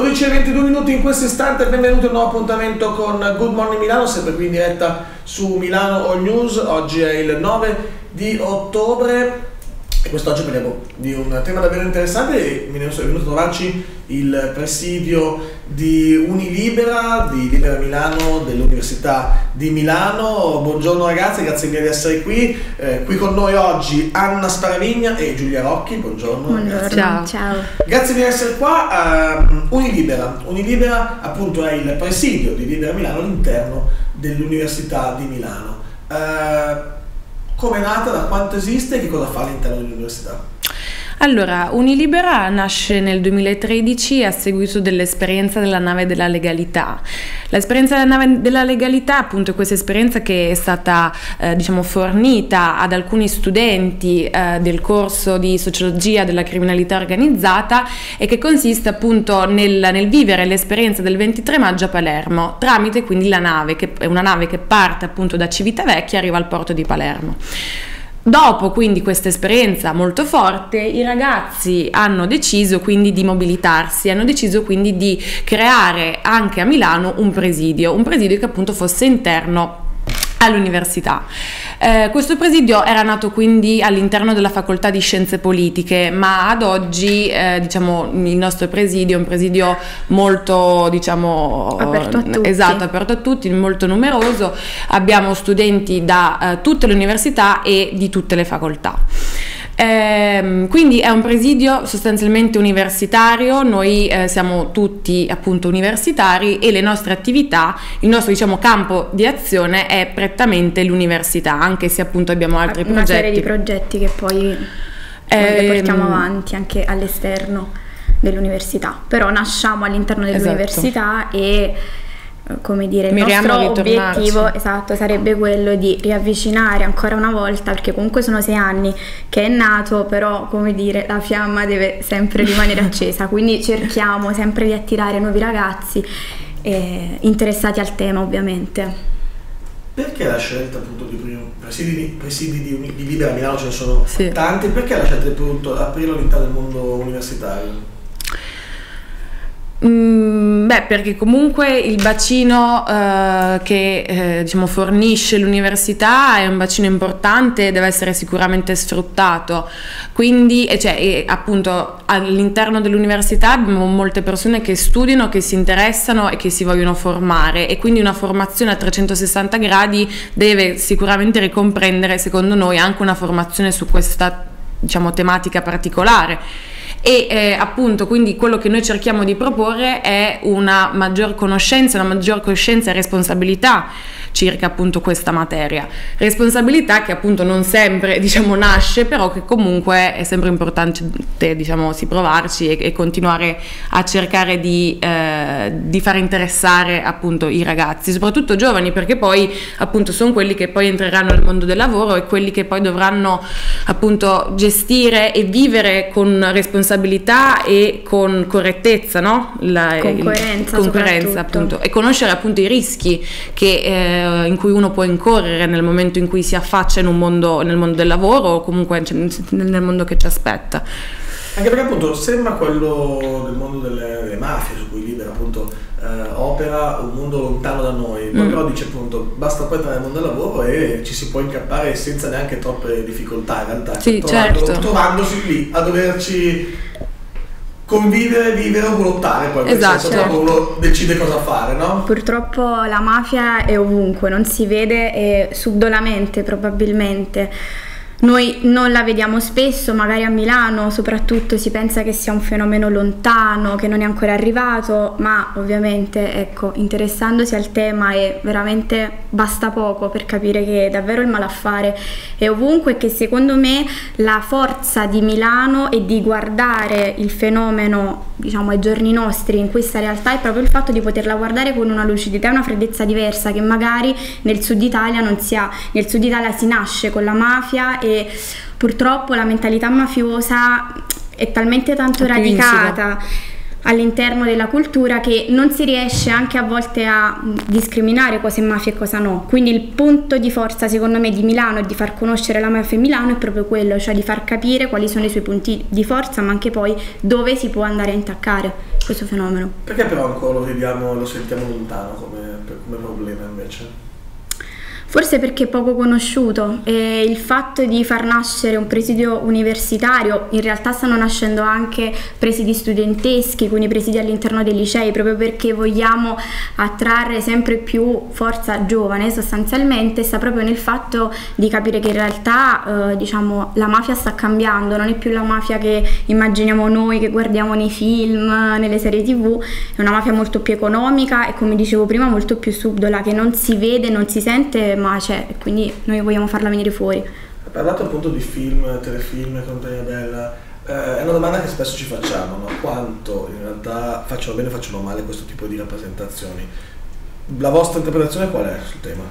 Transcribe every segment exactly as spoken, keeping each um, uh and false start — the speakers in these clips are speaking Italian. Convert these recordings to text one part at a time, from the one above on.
dodici e ventidue minuti in questo istante, benvenuti a un nuovo appuntamento con Good Morning Milano, sempre qui in diretta su Milano All News. Oggi è il nove di ottobre e quest'oggi parliamo di un tema davvero interessante e mi è venuto a trovarci il presidio di Unilibera, di Libera Milano, dell'Università di Milano. Buongiorno ragazzi, grazie mille di essere qui. Eh, qui con noi oggi Anna Sparavigna e Giulia Rocchi. Buongiorno. Buongiorno. Ciao. Ciao. Grazie mille di essere qua. Uh, Unilibera. Unilibera appunto è il presidio di Libera Milano all'interno dell'Università di Milano. Uh, come è nata, da quanto esiste e che cosa fa all'interno dell'università? Allora, Unilibera nasce nel duemilatredici a seguito dell'esperienza della nave della legalità. L'esperienza della nave della legalità appunto è questa esperienza che è stata eh, diciamo fornita ad alcuni studenti eh, del corso di sociologia della criminalità organizzata e che consiste appunto nel, nel vivere l'esperienza del ventitré maggio a Palermo tramite quindi la nave, che è una nave che parte appunto da Civitavecchia e arriva al porto di Palermo. Dopo quindi questa esperienza molto forte, i ragazzi hanno deciso quindi di mobilitarsi, hanno deciso quindi di creare anche a Milano un presidio, un presidio che appunto fosse interno all'università. Eh, questo presidio era nato quindi all'interno della facoltà di scienze politiche, ma ad oggi eh, diciamo il nostro presidio è un presidio molto diciamo aperto a tutti. Esatto, aperto a tutti, molto numeroso. Abbiamo studenti da eh, tutte le università e di tutte le facoltà. Eh, quindi è un presidio sostanzialmente universitario, noi eh, siamo tutti appunto universitari e le nostre attività, il nostro diciamo campo di azione è prettamente l'università, anche se appunto abbiamo altri una progetti. Una serie di progetti che poi eh, portiamo avanti anche all'esterno dell'università, però nasciamo all'interno dell'università. Esatto. E come dire, il Miriamo nostro obiettivo esatto sarebbe quello di riavvicinare ancora una volta, perché comunque sono sei anni che è nato, però come dire la fiamma deve sempre rimanere accesa, quindi cerchiamo sempre di attirare nuovi ragazzi eh, interessati al tema ovviamente. Perché la scelta appunto di primo, presidi, presidi di, di Libera Milano ce ne sono sì. tanti, perché la scelta appunto di aprire all'interno del mondo universitario? Mm, beh, perché comunque il bacino eh, che eh, diciamo fornisce l'università è un bacino importante e deve essere sicuramente sfruttato, quindi e cioè, e appunto all'interno dell'università abbiamo molte persone che studiano, che si interessano e che si vogliono formare, e quindi una formazione a trecentosessanta gradi deve sicuramente ricomprendere, secondo noi, anche una formazione su questa diciamo tematica particolare. E eh, appunto quindi quello che noi cerchiamo di proporre è una maggior conoscenza, una maggior coscienza e responsabilità circa appunto questa materia, responsabilità che appunto non sempre diciamo nasce, però che comunque è sempre importante diciamo si provarci e, e continuare a cercare di, eh, di far interessare appunto i ragazzi, soprattutto giovani, perché poi appunto sono quelli che poi entreranno nel mondo del lavoro e quelli che poi dovranno appunto gestire e vivere con responsabilità e con correttezza, no? La, con coerenza, con coerenza appunto, e conoscere appunto i rischi che eh, in cui uno può incorrere nel momento in cui si affaccia in un mondo, nel mondo del lavoro o comunque nel mondo che ci aspetta. Anche perché appunto sembra quello del mondo delle, delle mafie su cui Libera appunto eh, opera, un mondo lontano da noi, poi mm. però dice appunto basta poi entrare nel mondo del lavoro e ci si può incappare senza neanche troppe difficoltà in realtà, sì, trovando, certo. trovandosi lì a doverci convivere, vivere o lottare poi, esatto, senso, certo. uno decide cosa fare, no? Purtroppo la mafia è ovunque, non si vede e subdolamente probabilmente. Noi non la vediamo spesso, magari a Milano soprattutto si pensa che sia un fenomeno lontano, che non è ancora arrivato, ma ovviamente ecco, interessandosi al tema è veramente basta poco per capire che davvero il malaffare è ovunque e che secondo me la forza di Milano e di guardare il fenomeno diciamo ai giorni nostri in questa realtà è proprio il fatto di poterla guardare con una lucidità e una freddezza diversa che magari nel sud Italia non si ha. Nel sud Italia si nasce con la mafia e purtroppo la mentalità mafiosa è talmente tanto radicata all'interno della cultura che non si riesce anche a volte a discriminare cosa è mafia e cosa no. Quindi il punto di forza secondo me di Milano e di far conoscere la mafia in Milano è proprio quello, cioè di far capire quali sono i suoi punti di forza, ma anche poi dove si può andare a intaccare questo fenomeno. Perché però ancora lo vediamo, lo sentiamo lontano come, come problema invece? Forse perché è poco conosciuto e il fatto di far nascere un presidio universitario, in realtà stanno nascendo anche presidi studenteschi, quindi presidi all'interno dei licei, proprio perché vogliamo attrarre sempre più forza giovane sostanzialmente, sta proprio nel fatto di capire che in realtà eh, diciamo, la mafia sta cambiando, non è più la mafia che immaginiamo noi, che guardiamo nei film, nelle serie tv, è una mafia molto più economica e come dicevo prima molto più subdola, che non si vede, non si sente, ma c'è, e quindi noi vogliamo farla venire fuori. Hai parlato appunto di film, telefilm, Compagnia Bella, eh, è una domanda che spesso ci facciamo, no? Quanto in realtà facciano bene o facciano male questo tipo di rappresentazioni? La vostra interpretazione qual è sul tema?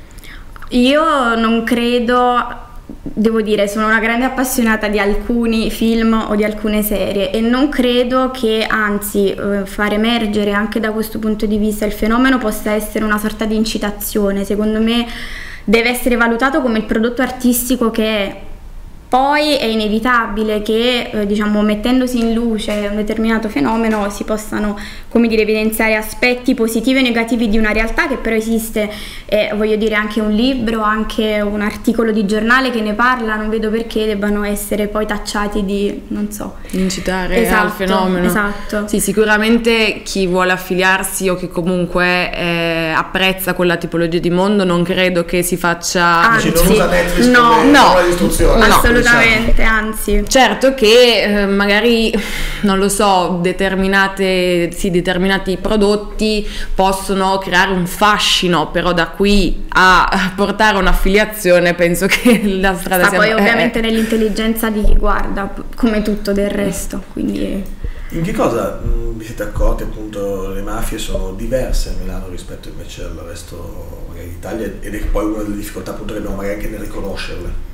Io non credo, devo dire, sono una grande appassionata di alcuni film o di alcune serie e non credo che, anzi, eh, far emergere anche da questo punto di vista il fenomeno possa essere una sorta di incitazione. Secondo me deve essere valutato come il prodotto artistico che è. Poi è inevitabile che, eh, diciamo, mettendosi in luce un determinato fenomeno si possano, come dire, evidenziare aspetti positivi e negativi di una realtà che però esiste, e voglio dire anche un libro, anche un articolo di giornale che ne parla, non vedo perché debbano essere poi tacciati di, non so, incitare esatto, al fenomeno. Esatto. Sì, sicuramente chi vuole affiliarsi o che comunque eh, apprezza quella tipologia di mondo non credo che si faccia... Anzi, non usa Netflix no, come no, di istruzione. no, assolutamente. Assolutamente, anzi. Certo che eh, magari, non lo so, determinate, sì, determinati prodotti possono creare un fascino, però da qui a portare un'affiliazione penso che la strada sta sia... poi eh, ovviamente nell'intelligenza di chi guarda, come tutto del resto, quindi... In che cosa mh, vi siete accorti appunto le mafie sono diverse a Milano rispetto invece al resto magari d'Italia, ed è poi una delle difficoltà appunto che abbiamo magari anche nel riconoscerle?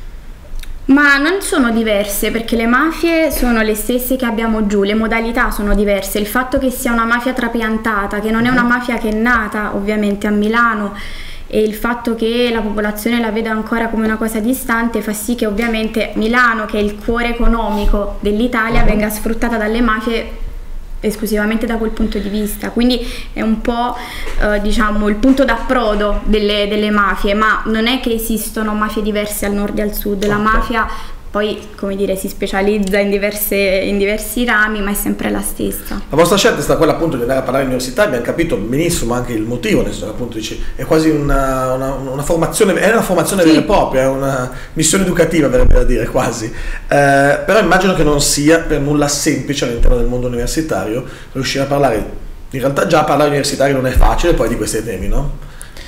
Ma non sono diverse, perché le mafie sono le stesse che abbiamo giù, le modalità sono diverse, il fatto che sia una mafia trapiantata, che non è una mafia che è nata ovviamente a Milano, e il fatto che la popolazione la veda ancora come una cosa distante fa sì che ovviamente Milano, che è il cuore economico dell'Italia, venga sfruttata dalle mafie esclusivamente da quel punto di vista, quindi è un po' eh, diciamo il punto d'approdo delle, delle mafie, ma non è che esistono mafie diverse al nord e al sud, la mafia poi, come dire, si specializza in, diverse, in diversi rami, ma è sempre la stessa. La vostra scelta è stata quella appunto di andare a parlare all'università, abbiamo capito benissimo anche il motivo, nel senso appunto dici, è quasi una, una, una formazione, è una formazione sì. vera e propria, è una missione educativa verrebbe da dire quasi, eh, però immagino che non sia per nulla semplice all'interno del mondo universitario riuscire a parlare, in realtà già parlare universitario non è facile poi di questi temi, no?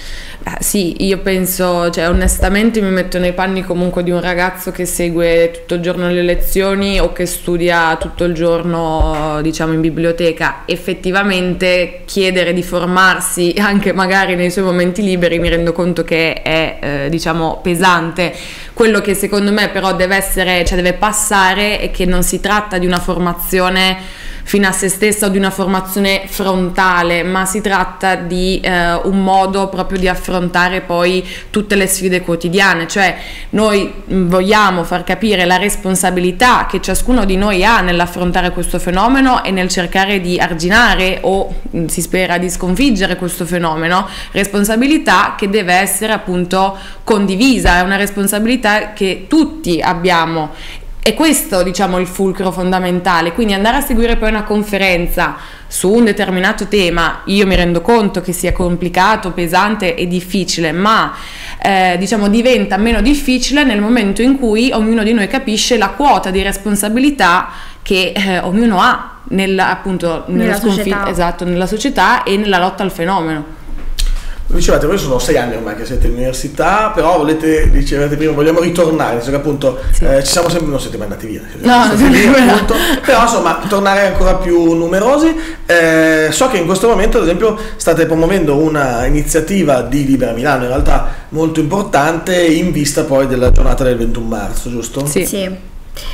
Eh, sì, io penso, cioè onestamente mi metto nei panni comunque di un ragazzo che segue tutto il giorno le lezioni o che studia tutto il giorno, diciamo, in biblioteca. Effettivamente chiedere di formarsi anche magari nei suoi momenti liberi mi rendo conto che è eh, diciamo pesante. Quello che secondo me però deve essere, cioè deve passare, è che non si tratta di una formazione fino a se stessa o di una formazione frontale, ma si tratta di eh, un modo proprio di affrontare poi tutte le sfide quotidiane, cioè noi vogliamo far capire la responsabilità che ciascuno di noi ha nell'affrontare questo fenomeno e nel cercare di arginare o si spera di sconfiggere questo fenomeno, responsabilità che deve essere appunto condivisa, è una responsabilità che tutti abbiamo. E questo, diciamo, il fulcro fondamentale, quindi andare a seguire poi una conferenza su un determinato tema, io mi rendo conto che sia complicato, pesante e difficile, ma eh, diciamo diventa meno difficile nel momento in cui ognuno di noi capisce la quota di responsabilità che eh, ognuno ha nella, appunto, nella, nella società. Esatto, nella società e nella lotta al fenomeno. Dicevate, voi sono sei anni ormai che siete in università, però volete, dicevate prima, vogliamo ritornare, nel senso che appunto sì. eh, ci siamo sempre, non siete mai andati via, no, siete lì, appunto, però insomma tornare ancora più numerosi. Eh, so che in questo momento ad esempio state promuovendo una iniziativa di Libera Milano, in realtà molto importante, in vista poi della giornata del ventuno marzo, giusto? Sì. Sì.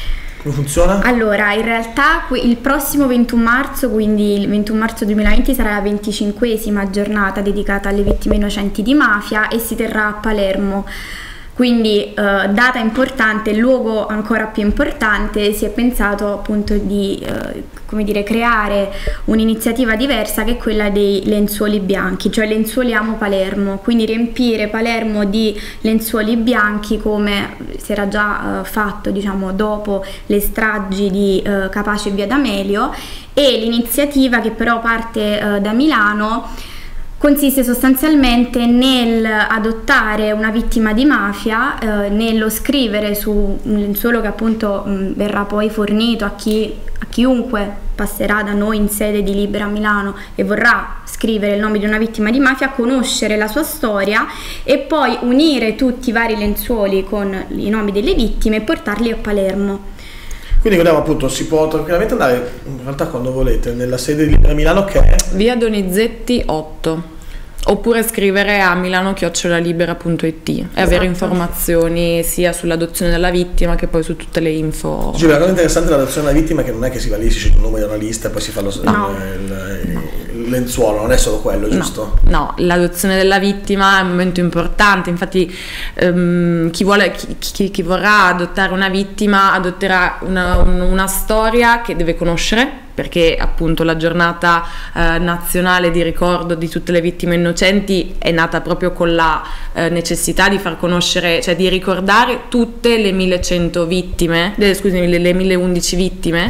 Come funziona? Allora, in realtà il prossimo ventuno marzo, quindi il ventuno marzo duemilaventi, sarà la venticinquesima giornata dedicata alle vittime innocenti di mafia e si terrà a Palermo. Quindi eh, data importante, luogo ancora più importante, si è pensato appunto di eh, come dire, creare un'iniziativa diversa che è quella dei lenzuoli bianchi, cioè lenzuoliamo Palermo, quindi riempire Palermo di lenzuoli bianchi come si era già eh, fatto diciamo dopo le stragi di eh, Capaci e Via D'Amelio, e l'iniziativa, che però parte eh, da Milano, consiste sostanzialmente nel adottare una vittima di mafia, eh, nello scrivere su un lenzuolo che appunto mh, verrà poi fornito a, chi, a chiunque passerà da noi in sede di Libera Milano e vorrà scrivere il nome di una vittima di mafia, conoscere la sua storia e poi unire tutti i vari lenzuoli con i nomi delle vittime e portarli a Palermo. Quindi vediamo, appunto, si può tranquillamente andare in realtà quando volete nella sede di Libera Milano, che è via Donizetti otto, oppure scrivere a milano chiocciola libera punto it e esatto. avere informazioni sia sull'adozione della vittima che poi su tutte le info. Cioè, la cosa interessante dell'adozione della vittima è che non è che si va lì, si sceglie un numero da una lista e poi si fa lo, no. il, il, il lenzuolo, non è solo quello, giusto? No, no, l'adozione della vittima è un momento importante, infatti ehm, chi, vuole, chi, chi, chi vorrà adottare una vittima adotterà una, una storia che deve conoscere, perché appunto la giornata eh, nazionale di ricordo di tutte le vittime innocenti è nata proprio con la eh, necessità di far conoscere, cioè di ricordare tutte le millecento vittime, eh, scusami, le, le milleundici vittime,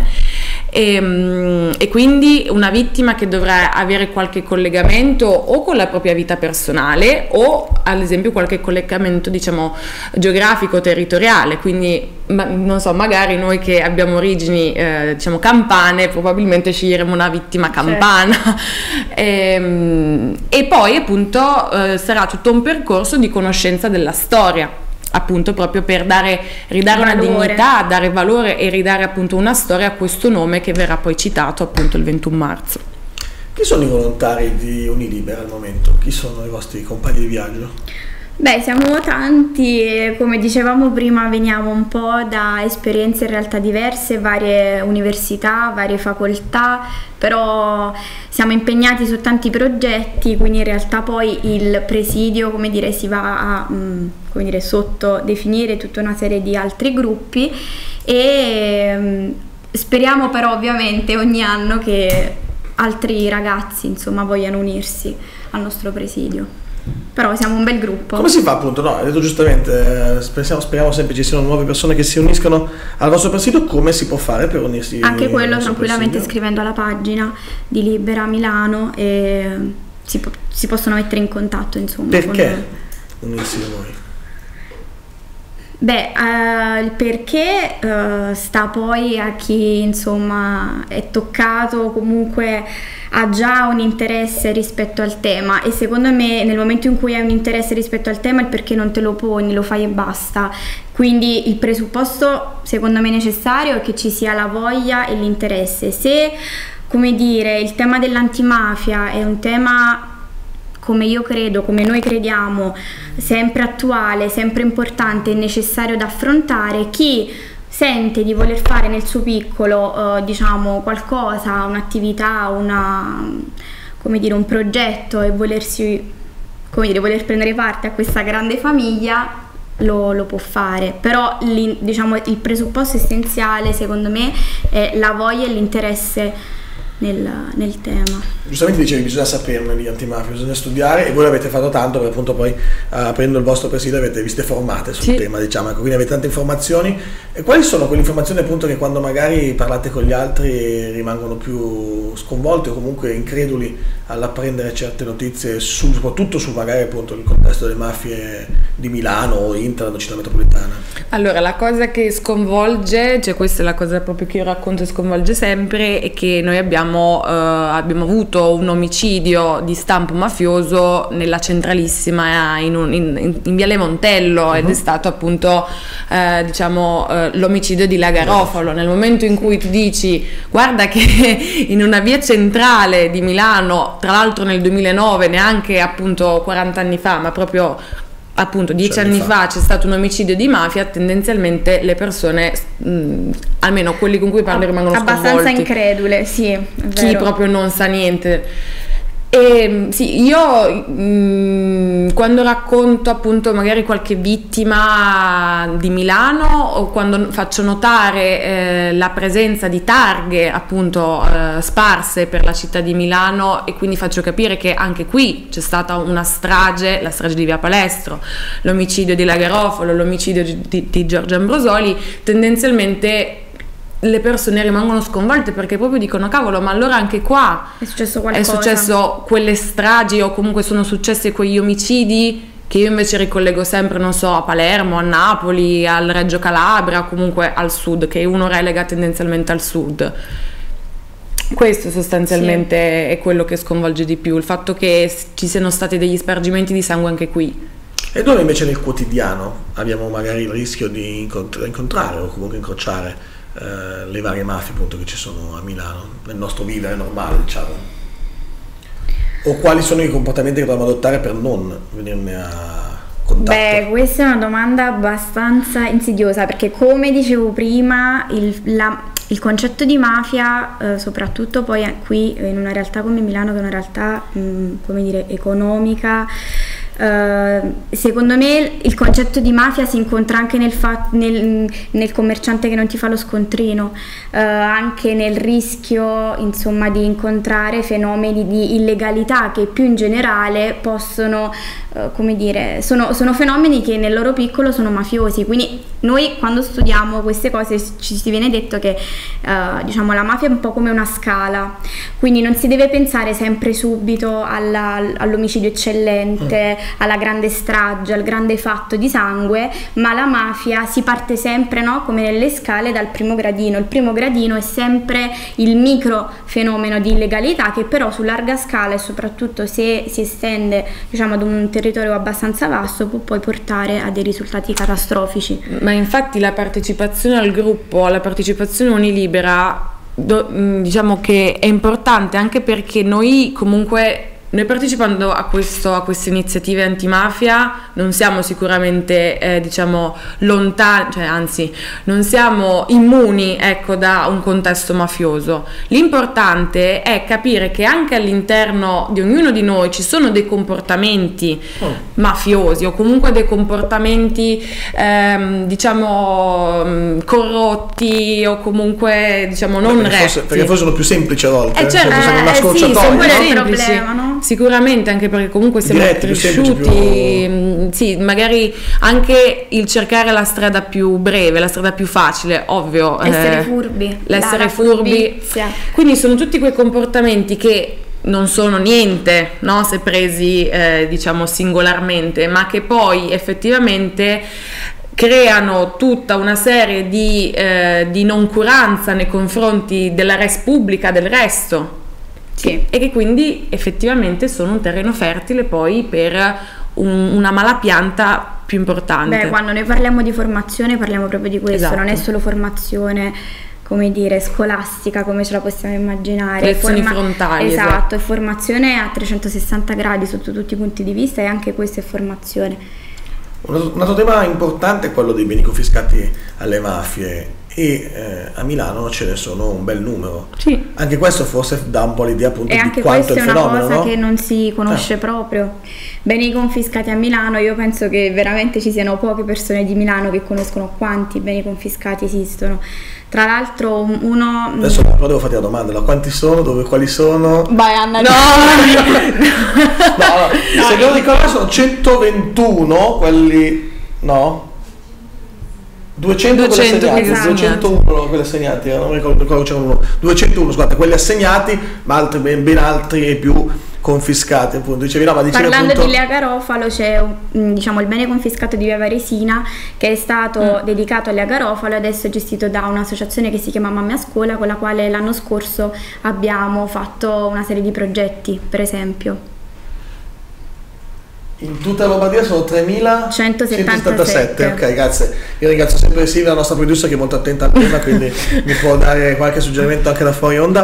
e, e quindi una vittima che dovrà avere qualche collegamento o con la propria vita personale o ad esempio qualche collegamento diciamo geografico, territoriale, quindi ma, non so, magari noi che abbiamo origini eh, diciamo campane probabilmente sceglieremo una vittima campana. Certo. e, e poi appunto eh, sarà tutto un percorso di conoscenza della storia, appunto proprio per dare, ridare valore. Una dignità, dare valore e ridare appunto una storia a questo nome che verrà poi citato appunto il ventuno marzo. Chi sono i volontari di Unilibera al momento? Chi sono i vostri compagni di viaggio? Beh, siamo tanti, come dicevamo prima veniamo un po' da esperienze in realtà diverse, varie università, varie facoltà, però siamo impegnati su tanti progetti, quindi in realtà poi il presidio, come dire, si va a mh, come dire, sottodefinire tutta una serie di altri gruppi e mh, speriamo però ovviamente ogni anno che altri ragazzi insomma vogliano unirsi al nostro presidio. Però siamo un bel gruppo. Come si fa appunto? No, hai detto giustamente, eh, speriamo, speriamo sempre ci siano nuove persone che si uniscono al vostro presidio. Come si può fare per unirsi? Anche quello tranquillamente presidio? Scrivendo alla pagina di Libera Milano e si, po- si possono mettere in contatto insomma. Perché unirsi da noi? Beh, uh, il perché uh, sta poi a chi insomma è toccato, comunque ha già un interesse rispetto al tema, e secondo me nel momento in cui hai un interesse rispetto al tema il perché non te lo poni, lo fai e basta. Quindi il presupposto secondo me necessario è che ci sia la voglia e l'interesse. Se, come dire, il tema dell'antimafia è un tema, come io credo, come noi crediamo, sempre attuale, sempre importante e necessario da affrontare, chi sente di voler fare nel suo piccolo eh, diciamo qualcosa, un'attività, una, come dire, un progetto e volersi, come dire, voler prendere parte a questa grande famiglia, lo, lo può fare. Però diciamo, il presupposto essenziale secondo me è la voglia e l'interesse Nel, nel tema. Giustamente dicevi, bisogna saperne di antimafia, bisogna studiare, e voi l'avete fatto tanto perché appunto poi uh, aprendo il vostro presidio avete viste formate sul sì. tema, diciamo, quindi avete tante informazioni. E quali sono quelle informazioni appunto che quando magari parlate con gli altri rimangono più sconvolti o comunque increduli all'apprendere certe notizie, su, soprattutto su magari appunto il contesto delle mafie di Milano o Inter, la città metropolitana? Allora, la cosa che sconvolge, cioè questa è la cosa proprio che io racconto e sconvolge sempre, è che noi abbiamo, eh, abbiamo avuto un omicidio di stampo mafioso nella centralissima in, un, in, in Viale Montello, uh-huh. ed è stato appunto eh, diciamo eh, l'omicidio di La Garofalo. Nel momento in cui tu dici guarda che in una via centrale di Milano, tra l'altro nel duemilanove, neanche appunto quaranta anni fa, ma proprio appunto dieci anni fa. fa c'è stato un omicidio di mafia, tendenzialmente le persone, mh, almeno quelli con cui parlo, rimangono abbastanza sconvolti. incredule, sì, è Chi vero. proprio non sa niente. E sì, io mh, quando racconto appunto magari qualche vittima di Milano, o quando faccio notare eh, la presenza di targhe appunto eh, sparse per la città di Milano, e quindi faccio capire che anche qui c'è stata una strage, la strage di Via Palestro, l'omicidio di La Garofalo, l'omicidio di, di Giorgio Ambrosoli, tendenzialmente le persone rimangono sconvolte perché proprio dicono cavolo, ma allora anche qua è successo qualcosa, è successo quelle stragi, o comunque sono successi quegli omicidi che io invece ricollego sempre, non so, a Palermo, a Napoli, al Reggio Calabria, comunque al sud, che uno relega tendenzialmente al sud. Questo sostanzialmente sì. è quello che sconvolge di più, il fatto che ci siano stati degli spargimenti di sangue anche qui. E dove invece nel quotidiano abbiamo magari il rischio di incont- incontrare o comunque incrociare Uh, le varie mafie appunto che ci sono a Milano nel nostro vivere normale, diciamo, o quali sono i comportamenti che dobbiamo adottare per non venirne a contatto? Beh, questa è una domanda abbastanza insidiosa, perché come dicevo prima il, la, il concetto di mafia eh, soprattutto poi qui in una realtà come Milano, che è una realtà mh, come dire economica, Uh, secondo me il concetto di mafia si incontra anche nel, fa- nel, nel commerciante che non ti fa lo scontrino, uh, anche nel rischio insomma di incontrare fenomeni di illegalità che più in generale possono, uh, come dire, sono, sono fenomeni che nel loro piccolo sono mafiosi. Quindi noi quando studiamo queste cose ci si viene detto che uh, diciamo la mafia è un po' come una scala, quindi non si deve pensare sempre subito alla, all'omicidio eccellente, alla grande strage, al grande fatto di sangue, ma la mafia si parte sempre, no, come nelle scale, dal primo gradino. Il primo gradino è sempre il micro fenomeno di illegalità che però su larga scala, e soprattutto se si estende diciamo ad un territorio abbastanza vasto, può poi portare a dei risultati catastrofici. Ma infatti la partecipazione al gruppo, la partecipazione unilibera, do, diciamo che è importante anche perché noi comunque, noi partecipando a, questo, a queste iniziative antimafia non siamo sicuramente eh, diciamo lontani, cioè anzi non siamo immuni, ecco, da un contesto mafioso. L'importante è capire che anche all'interno di ognuno di noi ci sono dei comportamenti oh. mafiosi, o comunque dei comportamenti ehm, diciamo corrotti, o comunque diciamo non perché retti, forse, perché forse sono più semplici a volte, eh, certo, cioè, sono una eh, scorciatoia, sì, sono il no? problema, no? Sicuramente, anche perché comunque siamo Diretti, cresciuti, più semplici, più... sì, magari anche il cercare la strada più breve, la strada più facile, ovvio, essere eh, furbi, l'essere furbi, quindi sono tutti quei comportamenti che non sono niente, no, se presi eh, diciamo singolarmente, ma che poi effettivamente creano tutta una serie di, eh, di noncuranza nei confronti della res pubblica, del resto. Sì. E che quindi effettivamente sono un terreno fertile poi per un, una malapianta più importante. Beh, quando noi parliamo di formazione parliamo proprio di questo, esatto. Non è solo formazione, come dire, scolastica come ce la possiamo immaginare, lezioni Forma- frontali, esatto, esatto, è formazione a trecentosessanta gradi sotto tutti i punti di vista, e anche questa è formazione. Un altro tema importante è quello dei beni confiscati alle mafie, e eh, a Milano ce ne sono un bel numero. Sì. Anche questo forse dà un po' l'idea appunto e di quanto è il fenomeno. E anche questa è una cosa, no? che non si conosce eh. proprio. Beni confiscati a Milano, io penso che veramente ci siano poche persone di Milano che conoscono quanti beni confiscati esistono. Tra l'altro uno... Adesso però devo farti la domanda, no? Quanti sono, dove, quali sono? Vai Anna. No! no, no. Se non ricordo sono centoventuno quelli, no? duecento, duecento quelli assegnati, esatto. duecentouno quelli assegnati, non mi ricordo, ricordo c'erano uno, duecentouno scusate, quelli assegnati, ma altri ben, ben altri e più confiscati, appunto. Dicevi, no, ma dicevi, parlando appunto... di Lea Garofalo c'è un, diciamo il bene confiscato di Via Varesina che è stato mm. dedicato a Lea Garofalo, e adesso è gestito da un'associazione che si chiama Mamme a Scuola, con la quale l'anno scorso abbiamo fatto una serie di progetti, per esempio. In tutta la Lombardia sono tremilacentosettantasette. Ok, grazie. Io ringrazio sempre Silvia, la nostra producer, che è molto attenta al tema, quindi mi può dare qualche suggerimento anche da fuori onda.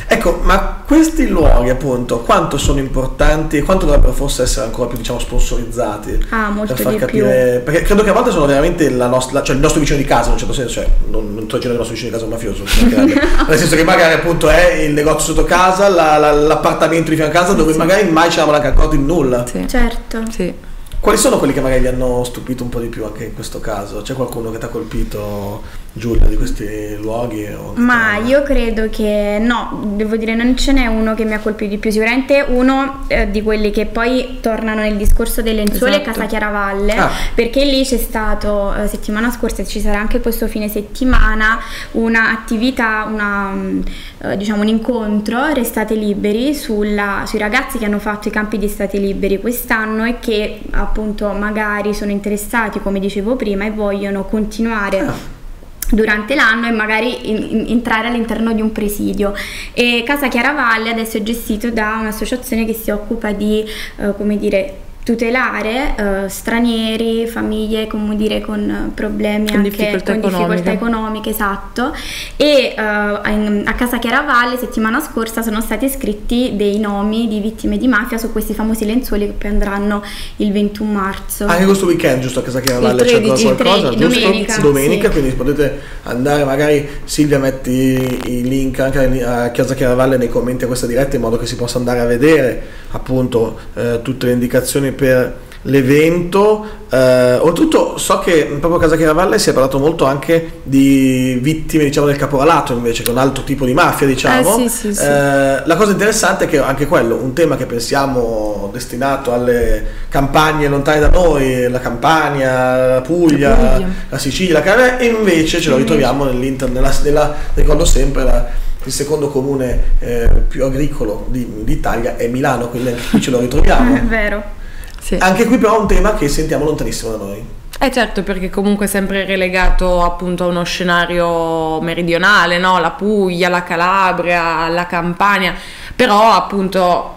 Ecco, ma questi luoghi appunto quanto sono importanti e quanto dovrebbero forse essere ancora più, diciamo, sponsorizzati? Ah, molto per far di capire, più. perché credo che a volte sono veramente la nostra, cioè il nostro vicino di casa in un certo senso, cioè non, non sto dicendo il nostro vicino di casa mafioso, nel senso che magari appunto è il negozio sotto casa, la, la, l'appartamento di fianco a casa dove sì. magari mai ci eravamo neanche accorti di nulla. Sì. Certo. Sì. Quali sono quelli che magari vi hanno stupito un po' di più anche in questo caso? C'è qualcuno che ti ha colpito, Giulia, di questi luoghi? O Ma ti... io credo che no, devo dire non ce n'è uno che mi ha colpito di più, sicuramente uno eh, di quelli che poi tornano nel discorso delle lenzuole, esatto. Casa Chiaravalle, Ah. perché lì c'è stato eh, settimana scorsa e ci sarà anche questo fine settimana un'attività, una, eh, diciamo un incontro Restate Liberi sulla, sui ragazzi che hanno fatto i campi di Estate Liberi quest'anno e che appunto magari sono interessati, come dicevo prima, e vogliono continuare Ah. durante l'anno e magari in, in, entrare all'interno di un presidio. E Casa Chiaravalle adesso è gestito da un'associazione che si occupa di eh, come dire tutelare eh, stranieri, famiglie, come dire, con problemi con anche difficoltà con difficoltà economiche. economiche, esatto. E eh, in, a Casa Chiaravalle settimana scorsa sono stati iscritti dei nomi di vittime di mafia su questi famosi lenzuoli che poi andranno il ventuno marzo. Anche questo weekend, giusto, a Casa Chiaravalle c'è tredici, qualcosa, il giusto? domenica, Domenica, sì. quindi potete andare, magari Silvia metti i link anche a Casa Chiaravalle nei commenti a questa diretta in modo che si possa andare a vedere appunto eh, tutte le indicazioni per l'evento. Eh, oltretutto so che proprio a Casa Chiaravalle si è parlato molto anche di vittime, diciamo, del caporalato, invece che un altro tipo di mafia, diciamo. Eh, sì, sì, sì. Eh, la cosa interessante è che anche quello, un tema che pensiamo destinato alle campagne lontane da noi, la Campania, la Puglia, La Puglia. la Sicilia, la Calabria, e invece ce lo ritroviamo nell'inter, nella, nella, ricordo sempre la, il secondo comune eh, più agricolo di, d'Italia è Milano, quindi anche qui ce lo ritroviamo. È vero. Sì. Anche qui però è un tema che sentiamo lontanissimo da noi. Eh certo, perché comunque è sempre relegato appunto a uno scenario meridionale, no? La Puglia, la Calabria, la Campania, però appunto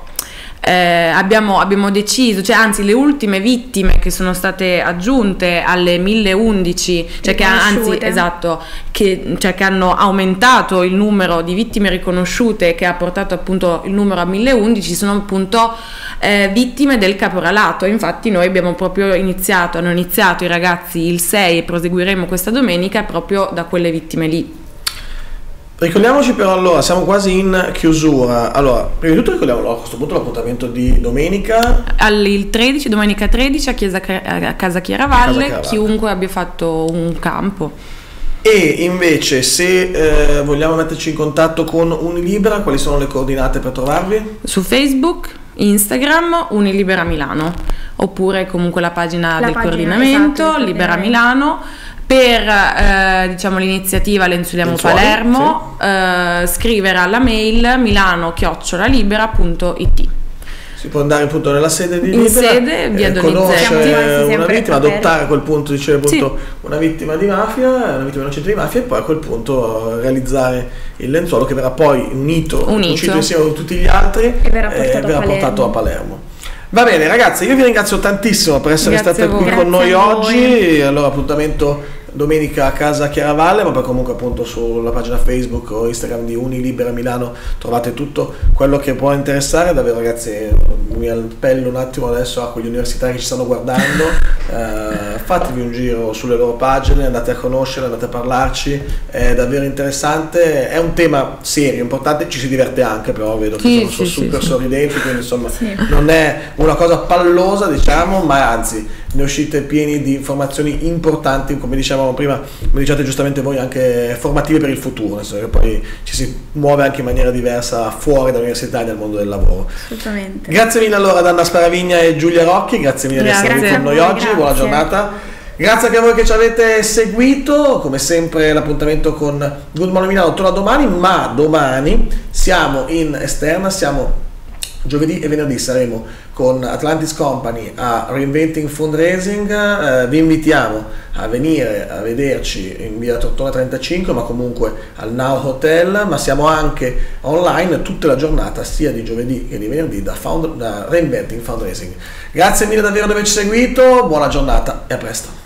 eh, abbiamo, abbiamo deciso, cioè anzi le ultime vittime che sono state aggiunte alle mille undici, cioè che anzi Riconosciute. esatto, che, cioè che hanno aumentato il numero di vittime riconosciute, che ha portato appunto il numero a mille undici, sono appunto eh, vittime del caporalato. Infatti noi abbiamo proprio iniziato, hanno iniziato i ragazzi il sei e proseguiremo questa domenica proprio da quelle vittime lì. Ricordiamoci però, allora, siamo quasi in chiusura. Allora, prima di tutto ricordiamo a questo punto l'appuntamento di domenica. Al, il tredici, domenica tredici a, Chiesa, a Casa Chiaravalle, Casa Chiaravalle. chiunque abbia fatto un campo. E invece se eh, vogliamo metterci in contatto con Unilibera, quali sono le coordinate per trovarvi? Su Facebook, Instagram, Unilibera Milano, oppure comunque la pagina La del pagina, coordinamento, esatto, del Libera coordinamento. Milano. Per eh, diciamo l'iniziativa Lenzuoliamo Lenzuoli, Palermo, eh, scrivere alla mail milano chiocciola libera punto it. Si può andare appunto nella sede di In Libera, sede, via Donizetti. conoscere Siamo quasi una sempre vittima, aperti. adottare a quel punto, dice appunto, Sì. una vittima di mafia, una vittima innocente di mafia, e poi a quel punto realizzare il lenzuolo che verrà poi unito, Unito. cucito insieme con tutti gli altri E verrà portato a verrà Palermo. portato a Palermo. Va bene ragazzi, io vi ringrazio tantissimo per essere Grazie state a voi. qui con noi Grazie a voi. oggi. Allora, appuntamento domenica a Casa Chiaravalle, ma poi comunque appunto sulla pagina Facebook o Instagram di Unilibera Milano trovate tutto quello che può interessare. Davvero ragazzi, mi appello un attimo adesso a quegli universitari che ci stanno guardando, eh, fatevi un giro sulle loro pagine, andate a conoscere, andate a parlarci, è davvero interessante, è un tema serio, importante, ci si diverte anche, però vedo che Sì, sono, sono sì, super sì, sì. sorridenti, quindi insomma Sì. non è una cosa pallosa, diciamo, ma anzi ne uscite pieni di informazioni importanti, come dicevamo prima, come dicete giustamente voi, anche formative per il futuro, nel senso che poi ci si muove anche in maniera diversa fuori dall'università e nel mondo del lavoro. Assolutamente. Grazie mille allora ad Anna Sparavigna e Giulia Rocchi, grazie mille di essere qui Grazie con a noi voi, oggi, buona grazie. giornata. Grazie anche a voi che ci avete seguito, come sempre l'appuntamento con Good Morning Milano torna domani, ma domani siamo in esterna, siamo giovedì e venerdì, saremo con Atlantis Company a Reinventing Fundraising, eh, vi invitiamo a venire a vederci in via Tortona trentacinque, ma comunque al Now Hotel, ma siamo anche online tutta la giornata, sia di giovedì che di venerdì, da, Found- da Reinventing Fundraising. Grazie mille davvero di averci seguito, buona giornata e a presto.